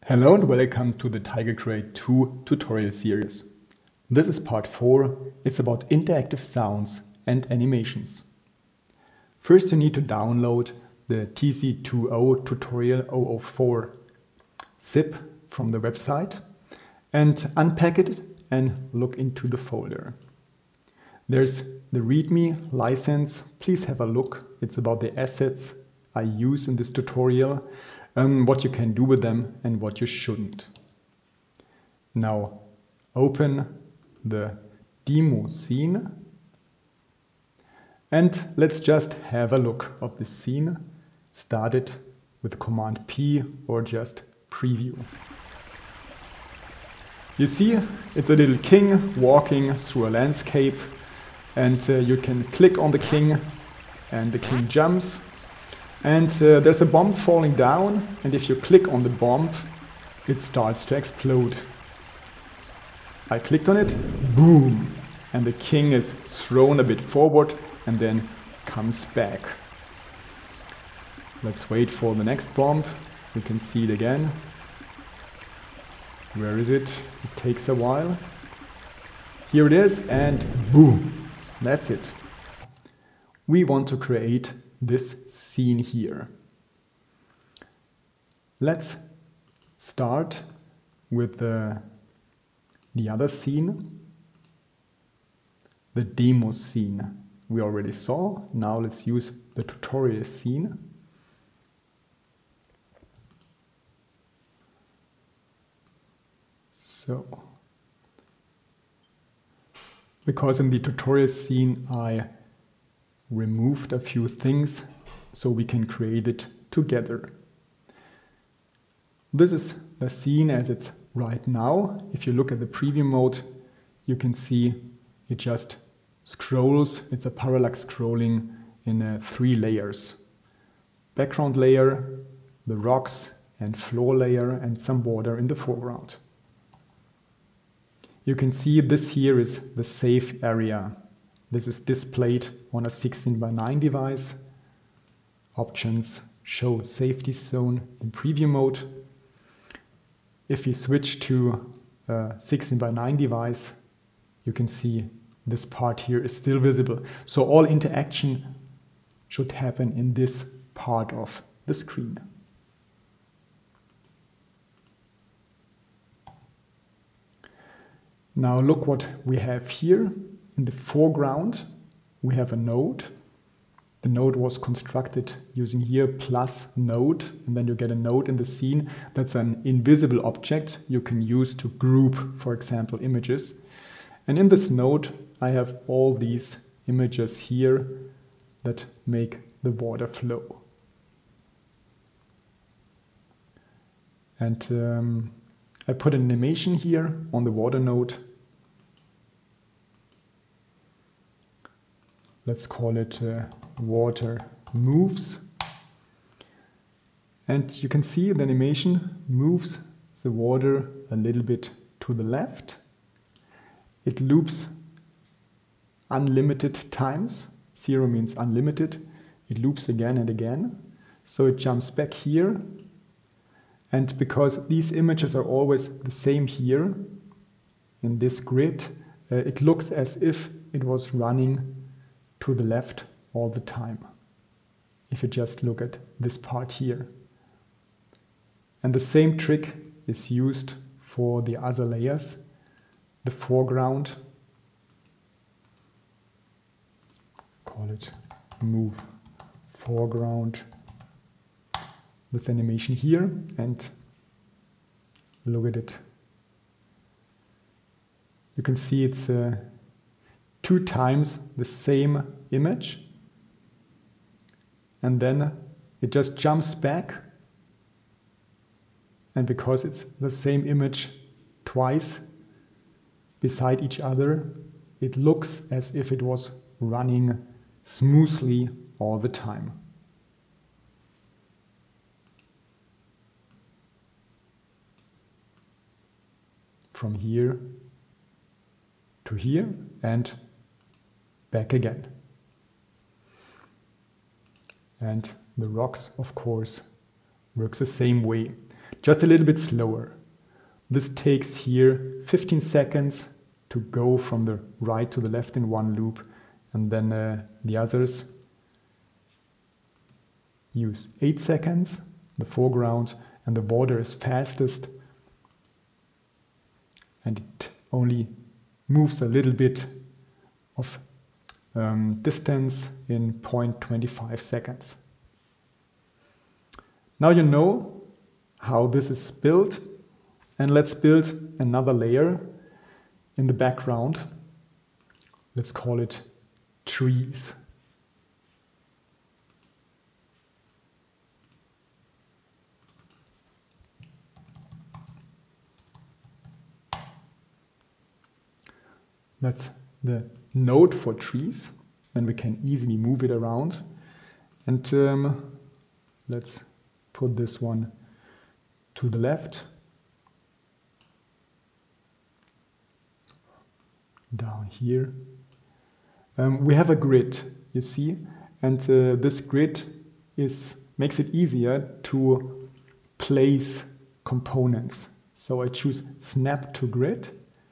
Hello and welcome to the TigerCreate 2 tutorial series. This is part 4. It's about interactive sounds and animations. First you need to download the TC20 tutorial 004 zip from the website and unpack it and look into the folder. There's the README license. Please have a look. It's about the assets I use in this tutorial. What you can do with them and what you shouldn't. Now open the demo scene and let's just have a look of the scene. Start it with Command P or just preview. You see it's a little king walking through a landscape, and you can click on the king and the king jumps. And there's a bomb falling down, and if you click on the bomb, it starts to explode. I clicked on it, boom, and the king is thrown a bit forward and then comes back. Let's wait for the next bomb. You can see it again. Where is it? It takes a while. Here it is, and boom, that's it. We want to create this scene here. Let's start with the other scene, the demo scene we already saw. Now let's use the tutorial scene. So, because in the tutorial scene I removed a few things so we can create it together. This is the scene as it's right now. If you look at the preview mode, you can see it just scrolls. It's a parallax scrolling in 3 layers. Background layer, the rocks and floor layer, and some water in the foreground. You can see this here is the safe area. This is displayed on a 16:9 device. Options show safety zone in preview mode. If we switch to a 16:9 device, you can see this part here is still visible. So all interaction should happen in this part of the screen. Now look what we have here. In the foreground, we have a node. The node was constructed using here plus node, and then you get a node in the scene. That's an invisible object you can use to group, for example, images. And in this node, I have all these images here that make the water flow. And I put an animation here on the water node. Let's call it water moves. And you can see the animation moves the water a little bit to the left. It loops unlimited times. 0 means unlimited. It loops again and again. So it jumps back here. And because these images are always the same here in this grid, it looks as if it was running to the left all the time, if you just look at this part here. And the same trick is used for the other layers. The foreground, call it move foreground, this animation here, and look at it. You can see it's 2 times the same image, and then it just jumps back, and because it's the same image twice beside each other, it looks as if it was running smoothly all the time. From here to here and back again. And the rocks, of course, works the same way. just a little bit slower. This takes here 15 seconds to go from the right to the left in one loop, and then the others use 8 seconds, the foreground, and the water is fastest, and it only moves a little bit of distance in 0.25 seconds. Now you know how this is built, and let's build another layer in the background. Let's call it trees. That's the node for trees, and we can easily move it around. And let's put this one to the left, down here. We have a grid, you see, and this grid makes it easier to place components. So I choose Snap to Grid.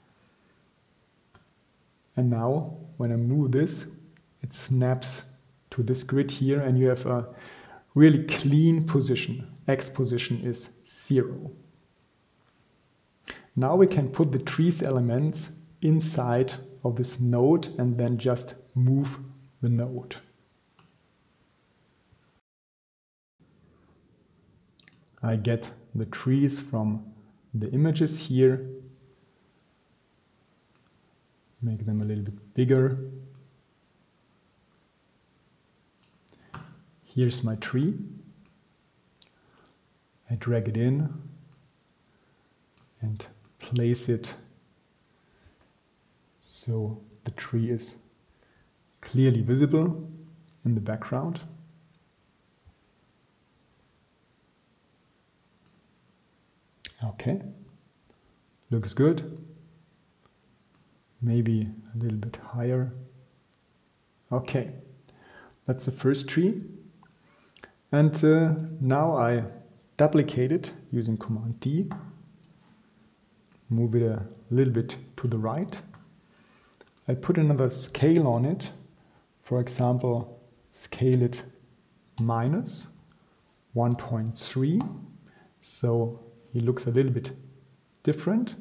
And now, when I move this, it snaps to this grid here, and you have a really clean position. X position is 0. Now we can put the trees elements inside of this node and then just move the node. I get the trees from the images here. Make them a little bit bigger. Here's my tree. I drag it in and place it so the tree is clearly visible in the background. Okay, looks good. Maybe a little bit higher. Okay, that's the first tree. And now I duplicate it using Command D. Move it a little bit to the right. I put another scale on it. For example, scale it minus 1.3. So he looks a little bit different.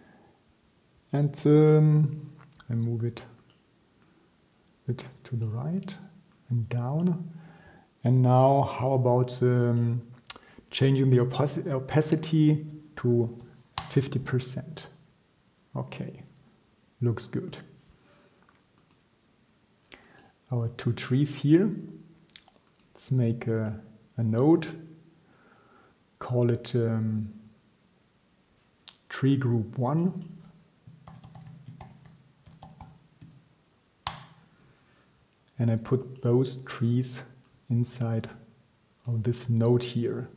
And I move it a bit to the right and down. And now how about changing the opacity to 50%? Okay, looks good. Our two trees here. Let's make a node. Call it tree group 1. And I put those trees inside of this node here.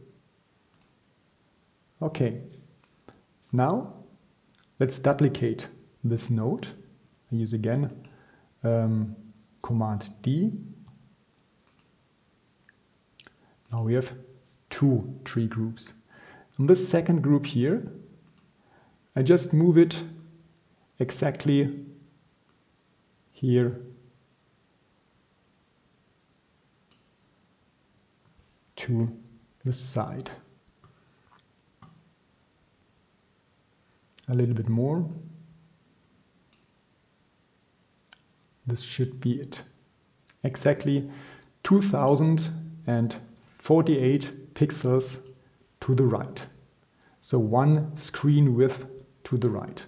Okay, now let's duplicate this node. I use again Command D. Now we have two tree groups. And this second group here, I just move it exactly here to the side. A little bit more. This should be it. Exactly 2048 pixels to the right. So one screen width to the right.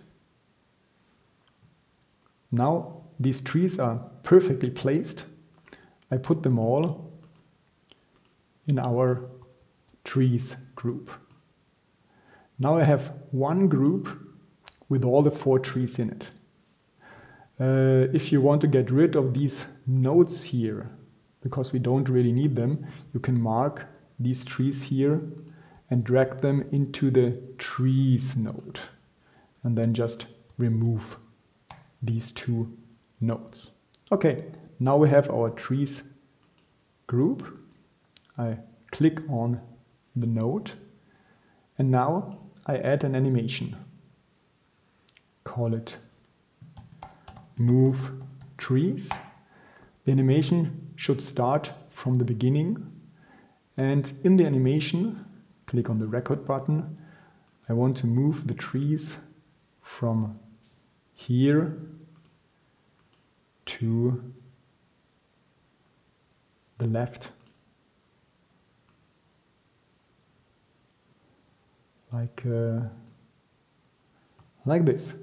Now these trees are perfectly placed. I put them all in our trees group. Now I have one group with all the 4 trees in it. If you want to get rid of these nodes here, because we don't really need them, you can mark these trees here and drag them into the trees node, and then just remove these 2 nodes. Okay, now we have our trees group. I click on the node, And now I add an animation. Call it Move Trees. The animation should start from the beginning. And in the animation, click on the record button. I want to move the trees from here to the left. Like this.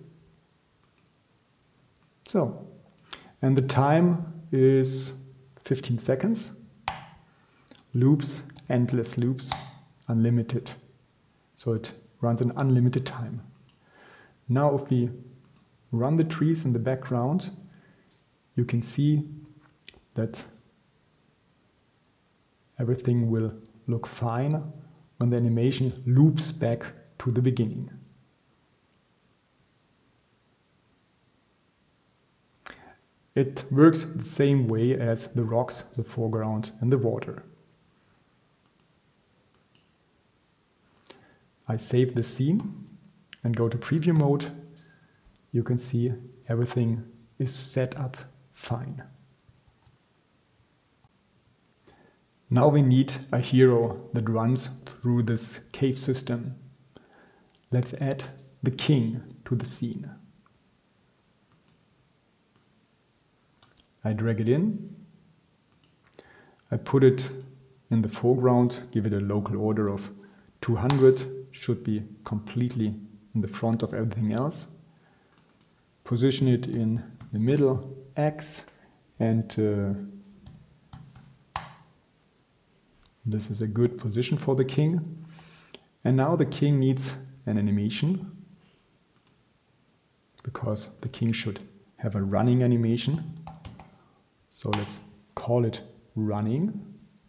So, and the time is 15 seconds. Loops, endless loops, unlimited. So it runs an unlimited time. Now if we run the trees in the background, you can see that everything will look fine when the animation loops back to the beginning. It works the same way as the rocks, the foreground and the water. I save the scene and go to preview mode. You can see everything is set up fine. Now we need a hero that runs through this cave system. Let's add the king to the scene. I drag it in. I put it in the foreground, give it a local order of 200. Should be completely in the front of everything else. Position it in the middle, X, and this is a good position for the king. And now the king needs an animation, because the king should have a running animation. So let's call it running.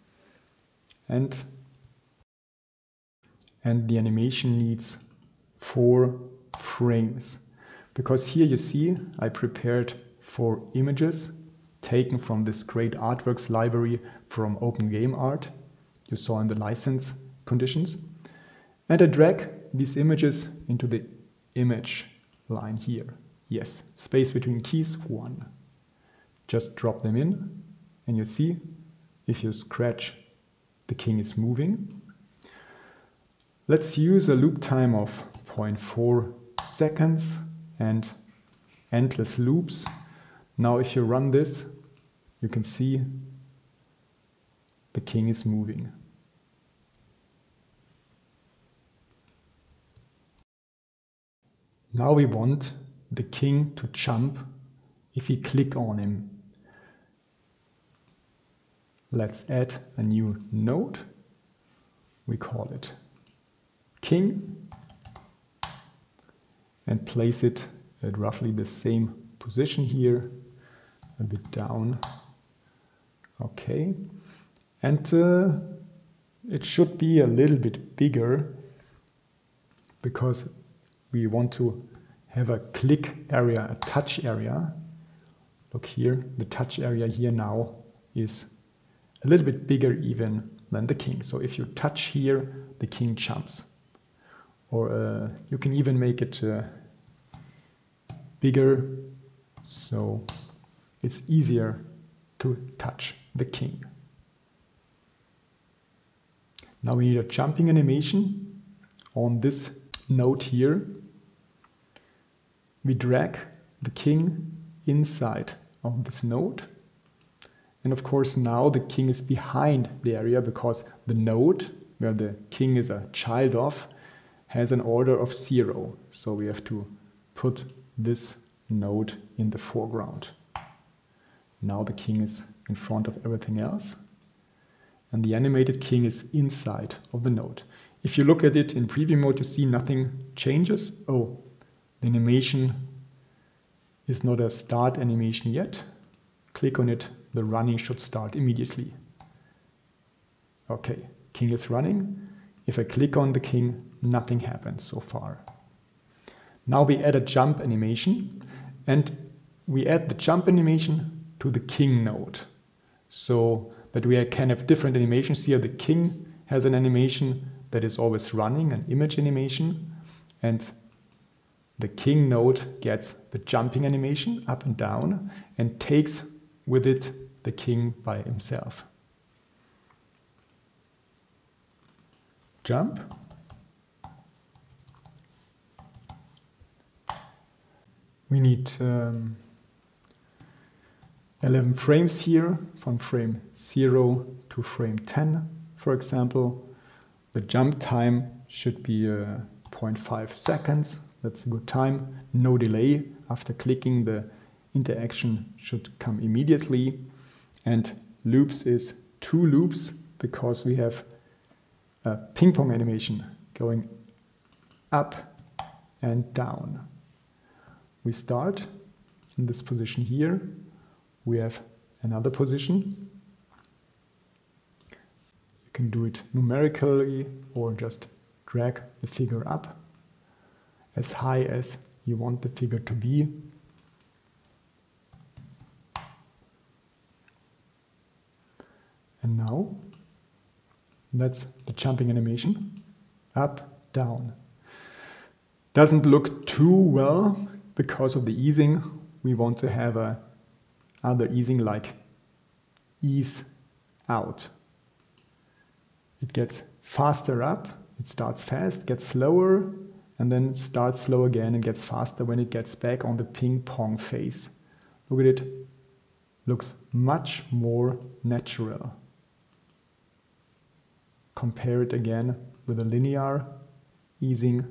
And the animation needs 4 frames. Because here you see I prepared 4 images taken from this great artworks library from OpenGameArt you saw in the license conditions. And I drag these images into the image line here. Yes, space between keys 1. Just drop them in and you see if you scratch, the king is moving. Let's use a loop time of 0.4 seconds and endless loops. Now if you run this, you can see the king is moving. Now we want the king to jump if we click on him. Let's add a new node. We call it king and place it at roughly the same position here, a bit down. Okay, and it should be a little bit bigger because we want to have a click area, a touch area. Look here, the touch area here now is a little bit bigger even than the king. So if you touch here, the king jumps. Or you can even make it bigger, so it's easier to touch the king. Now we need a jumping animation on this node here. We drag the king inside of this node. And of course now the king is behind the area because the node where the king is a child of has an order of 0. So we have to put this node in the foreground. Now the king is in front of everything else. And the animated king is inside of the node. If you look at it in preview mode, you see nothing changes. Oh, the animation is not a start animation yet. Click on it, the running should start immediately. Okay, king is running. If I click on the king, nothing happens so far. Now we add a jump animation, and we add the jump animation to the king node. So that we can have different animations here. The king has an animation that is always running, an image animation, and the king node gets the jumping animation up and down and takes with it the king by himself. Jump. We need 11 frames here, from frame 0 to frame 10, for example. The jump time should be 0.5 seconds. That's a good time. No delay. After clicking, the interaction should come immediately. And loops is 2 loops because we have a ping pong animation going up and down. We start in this position here. We have another position. You can do it numerically or just drag the figure up as high as you want the figure to be. And now that's the jumping animation, up, down. Doesn't look too well because of the easing. We want to have other easing like ease out. It gets faster up, it starts fast, gets slower, and then starts slow again and gets faster when it gets back on the ping pong phase. Look at it, looks much more natural. Compare it again with a linear easing.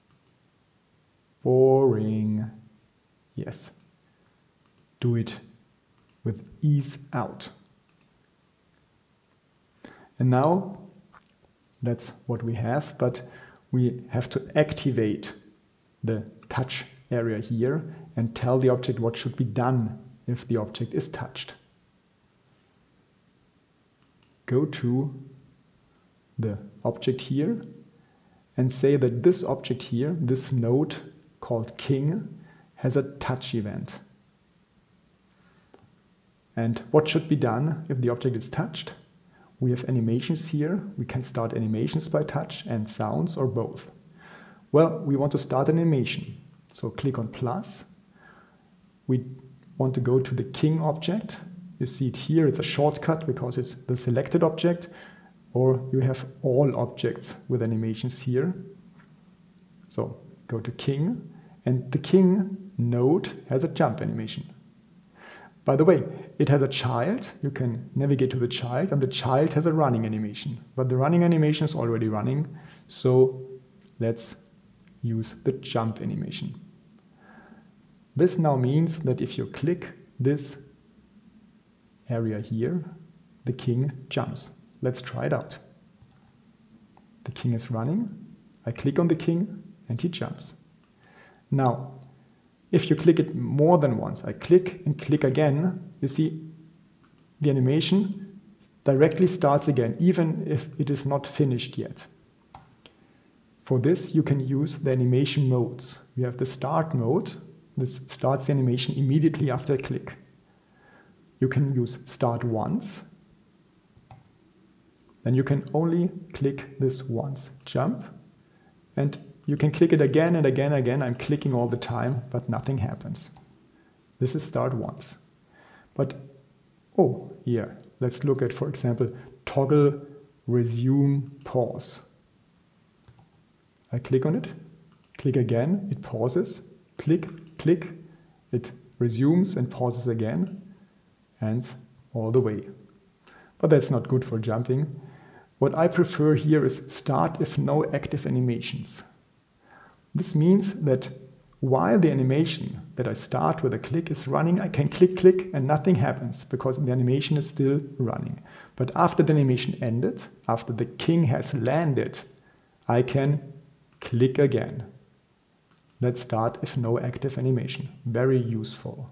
Boring. Yes. Do it with ease out. And now that's what we have, but we have to activate the touch area here and tell the object what should be done if the object is touched. Go to the object here and say that this object here, this node called king, has a touch event. And what should be done if the object is touched? We have animations here. We can start animations by touch and sounds or both. Well, we want to start an animation. So click on plus. We want to go to the king object. You see it here. It's a shortcut because it's the selected object. Or you have all objects with animations here. So go to king. And the king node has a jump animation. By the way, it has a child. You can navigate to the child, and the child has a running animation. But the running animation is already running, so let's use the jump animation. This now means that if you click this area here, the king jumps. Let's try it out. The king is running. I click on the king, and he jumps. Now, if you click it more than once, I click and click again, you see the animation directly starts again, even if it is not finished yet. For this, you can use the animation modes. We have the start mode. This starts the animation immediately after a click. You can use start once. Then you can only click this once. Jump. And you can click it again and again and again. I'm clicking all the time, but nothing happens. This is start once. But, oh, here, let's look at, for example, toggle, resume, pause. I click on it, click again, it pauses, click, click, it resumes and pauses again, and all the way. But that's not good for jumping. What I prefer here is start if no active animations. This means that while the animation that I start with a click is running, I can click, click, and nothing happens because the animation is still running. But after the animation ended, after the king has landed, I can click again. Let's start if no active animation. Very useful.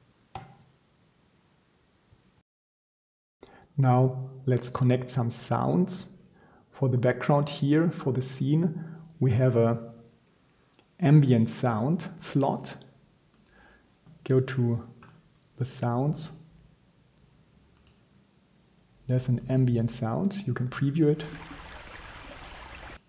Now let's connect some sounds. For the background here, for the scene, we have a ambient sound slot. Go to the sounds. There's an ambient sound. You can preview it.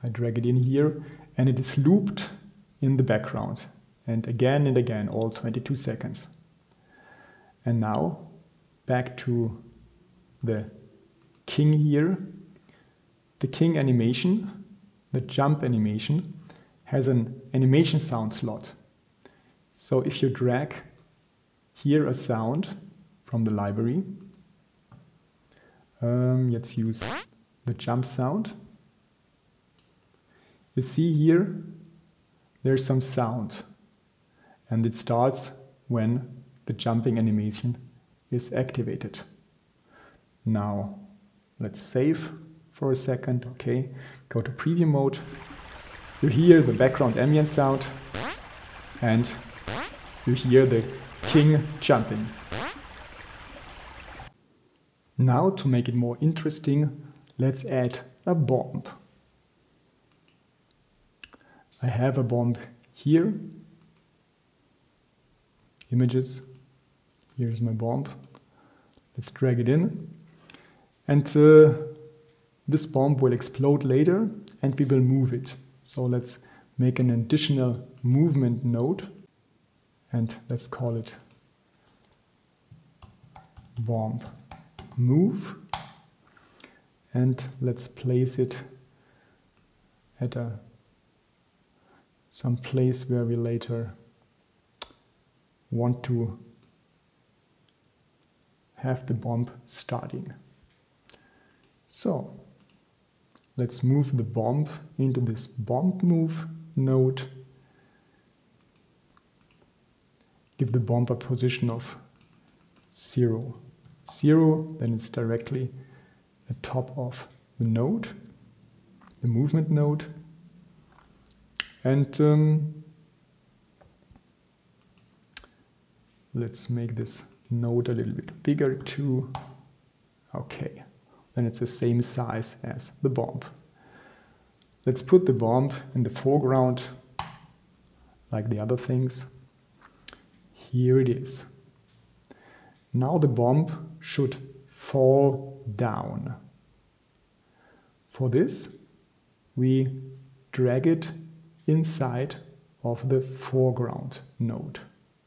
I drag it in here, and it is looped in the background. And again, all 22 seconds. And now, back to the king here. The king animation, the jump animation, has an animation sound slot. So if you drag here a sound from the library, let's use the jump sound. You see here, there's some sound, and it starts when the jumping animation is activated. Now, let's save for a second. Okay, go to preview mode. You hear the background ambient sound, and you hear the king jumping. Now, to make it more interesting, let's add a bomb. I have a bomb here. Images. Here's my bomb. Let's drag it in. And this bomb will explode later, and we will move it. So let's make an additional movement node, and let's call it bomb move. And let's place it at some place where we later want to have the bomb starting. So let's move the bomb into this bomb move node. Give the bomb a position of 0, 0, then it's directly at the top of the node, the movement node. And let's make this node a little bit bigger too. Okay, then it's the same size as the bomb. Let's put the bomb in the foreground like the other things. Here it is. Now the bomb should fall down. For this, we drag it inside of the foreground node.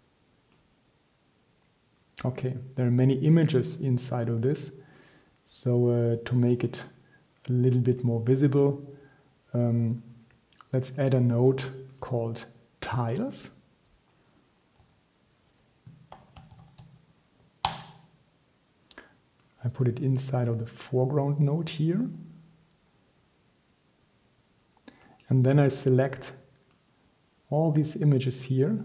Okay, there are many images inside of this, so to make it a little bit more visible, let's add a node called tiles. I put it inside of the foreground node here. And then I select all these images here.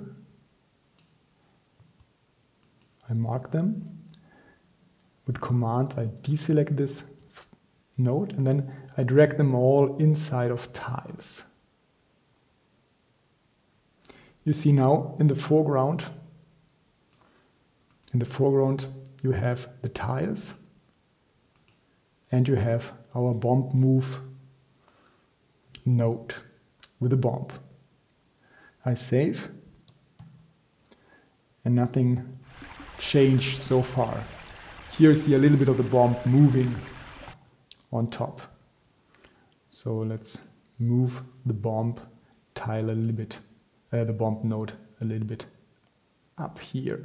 I mark them. With Command, I deselect this node, and then I drag them all inside of tiles. You see now in the foreground you have the tiles, and you have our bomb move node with a bomb. I save, and nothing changed so far. Here you see a little bit of the bomb moving on top. So let's move the bomb tile a little bit, the bomb node a little bit up here.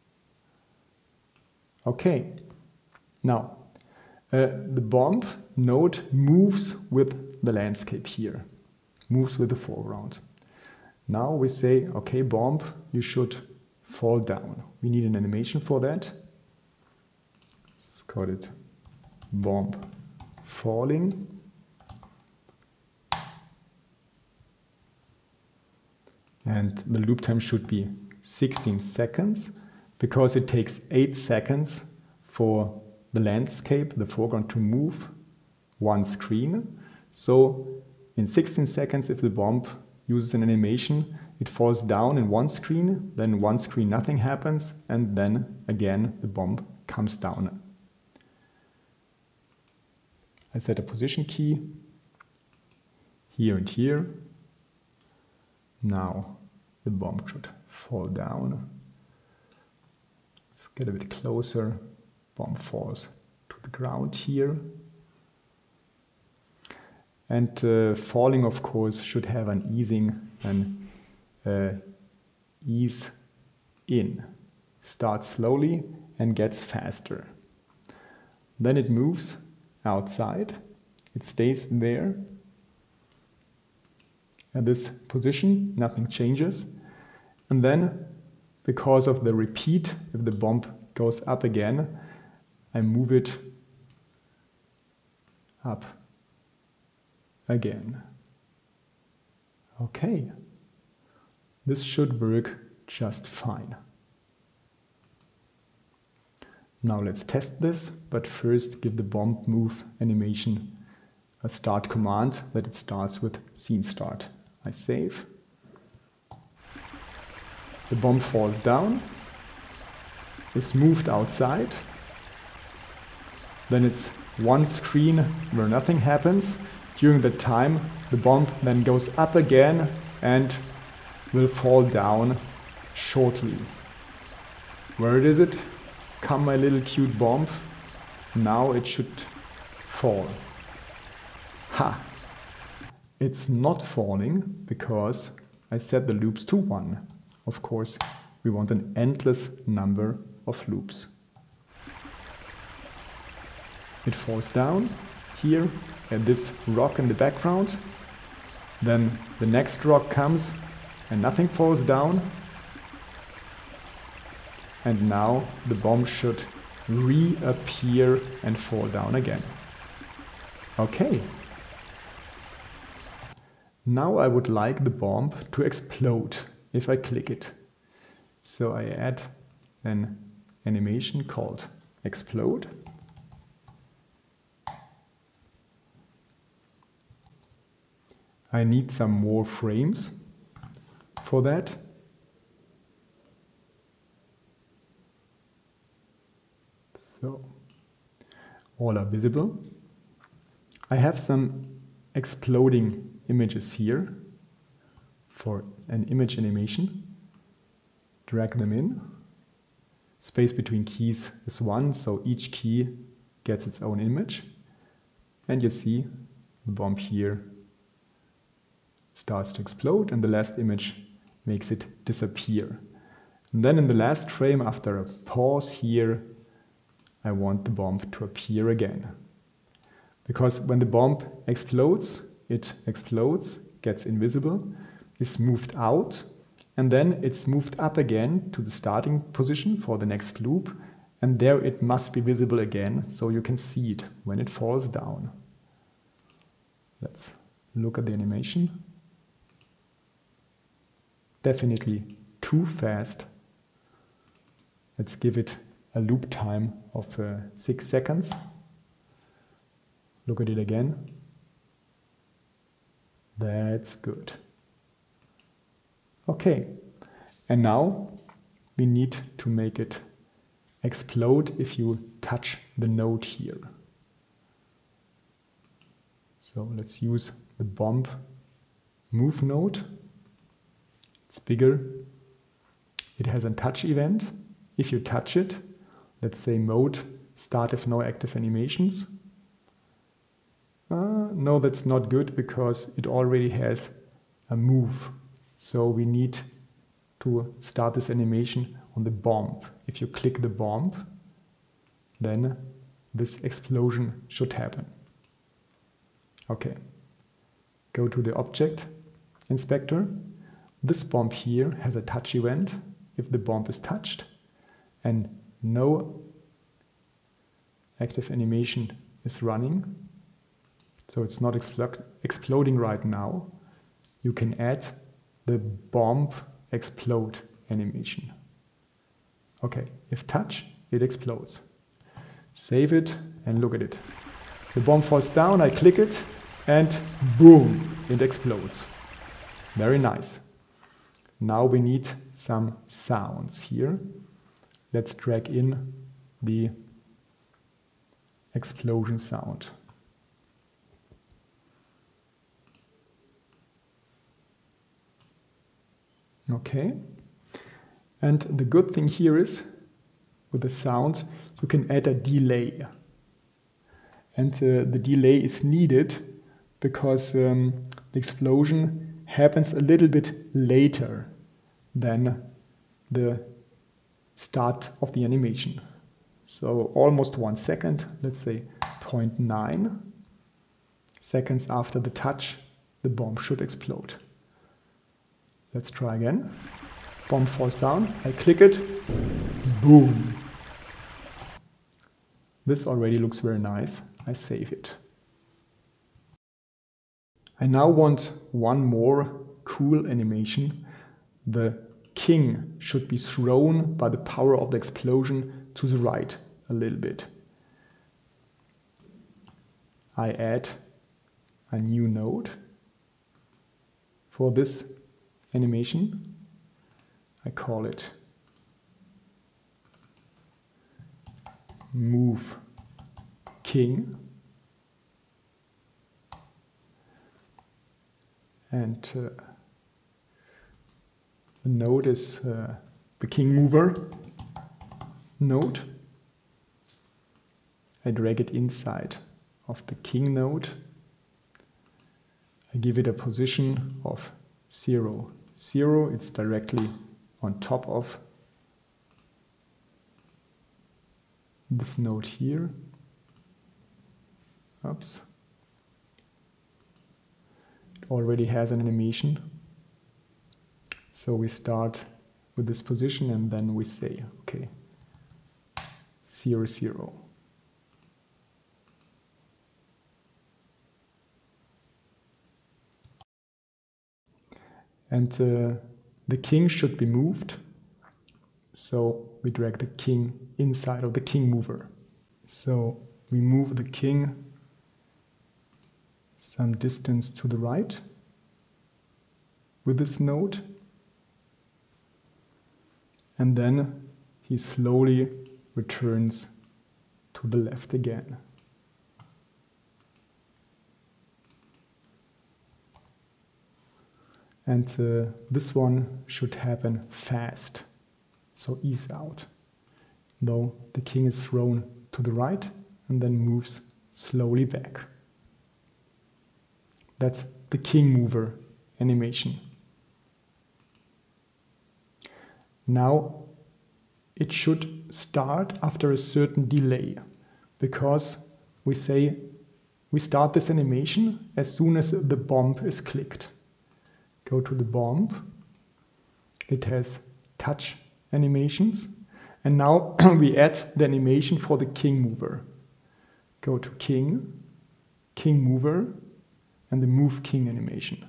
Okay, now the bomb node moves with the landscape here, moves with the foreground. Now we say, okay, bomb, you should fall down. We need an animation for that. Let's call it bomb falling. And the loop time should be 16 seconds because it takes 8 seconds for the landscape, the foreground, to move one screen. So in 16 seconds, if the bomb uses an animation, it falls down in one screen, then one screen nothing happens, and then again the bomb comes down. I set a position key here and here. Now the bomb should fall down. Let's get a bit closer. Bomb falls to the ground here. And falling, of course, should have an easing, an ease in. Starts slowly and gets faster. Then it moves outside. It stays there. At this position, nothing changes. And then, because of the repeat, if the bomb goes up again, I move it up again. Okay, this should work just fine. Now let's test this, but first give the bomb move animation a start command that it starts with scene start. I save. The bomb falls down, is moved outside. Then it's one screen where nothing happens. During that time, the bomb then goes up again and will fall down shortly. Where is it? Come, my little cute bomb. Now it should fall. Ha! It's not falling because I set the loops to 1. Of course, we want an endless number of loops. It falls down here at this rock in the background. Then the next rock comes and nothing falls down. And now the bomb should reappear and fall down again. Okay. Now I would like the bomb to explode if I click it. So I add an animation called explode. I need some more frames for that. So all are visible. I have some exploding images here for an image animation. Drag them in. Space between keys is 1, so each key gets its own image. And you see the bomb here starts to explode and the last image makes it disappear. And then in the last frame, after a pause here, I want the bomb to appear again. Because when the bomb explodes, it explodes, gets invisible, is moved out, and then it's moved up again to the starting position for the next loop, and there it must be visible again, so you can see it when it falls down. Let's look at the animation. Definitely too fast. Let's give it a loop time of 6 seconds. Look at it again. That's good. Okay, and now we need to make it explode if you touch the node here. So let's use the bomb move node. It's bigger. It has a touch event. If you touch it, let's say mode start if no active animations. No, that's not good because it already has a move. So we need to start this animation on the bomb. If you click the bomb, then this explosion should happen. Okay, go to the object inspector. This bomb here has a touch event if the bomb is touched and no active animation is running. So it's not exploding right now. You can add the bomb explode animation. Okay, if touch, it explodes. Save it and look at it. The bomb falls down, I click it and boom, it explodes. Very nice. Now we need some sounds here. Let's drag in the explosion sound. Okay, and the good thing here is, with the sound, you can add a delay. And the delay is needed because the explosion happens a little bit later than the start of the animation. So almost 1 second, let's say 0.9 seconds after the touch, the bomb should explode. Let's try again. Bomb falls down, I click it, boom. This already looks very nice, I save it. I now want one more cool animation. The king should be thrown by the power of the explosion to the right a little bit. I add a new node for this animation. I call it Move King. And the node is the king mover node. I drag it inside of the king node. I give it a position of 0, 0. It's directly on top of this node here. Oops. It already has an animation. So we start with this position and then we say, okay, 0, 0. And the king should be moved. So we drag the king inside of the king mover. So we move the king some distance to the right with this node. And then he slowly returns to the left again. And this one should happen fast, so ease out. Though the king is thrown to the right and then moves slowly back. That's the king mover animation. Now it should start after a certain delay, because we say we start this animation as soon as the bomb is clicked. Go to the bomb, it has touch animations, and now we add the animation for the king mover. Go to king, king mover, and the move king animation.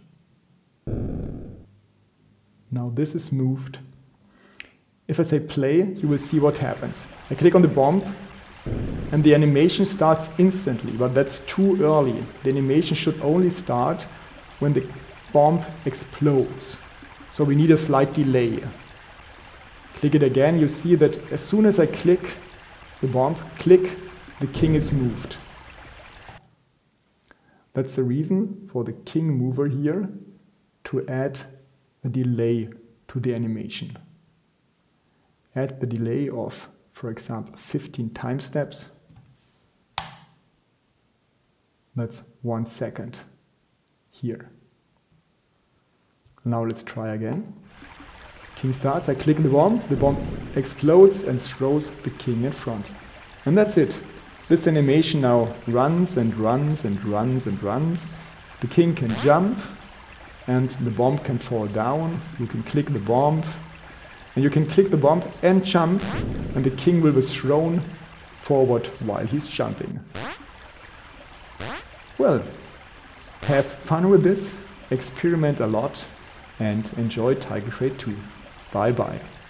Now this is moved. If I say play, you will see what happens. I click on the bomb and the animation starts instantly, but that's too early. The animation should only start when the bomb explodes. So we need a slight delay. Click it again, you see that as soon as I click the bomb, click, the king is moved. That's the reason for the king mover here to add a delay to the animation. Add the delay of, for example, 15 time steps. That's 1 second here. Now let's try again. King starts, I click the bomb explodes and throws the king in front. And that's it. This animation now runs and runs and runs and runs. The king can jump and the bomb can fall down. You can click the bomb and you can click the bomb and jump, and the king will be thrown forward while he's jumping. Well, have fun with this, experiment a lot and enjoy Tiger Crate 2. Bye bye.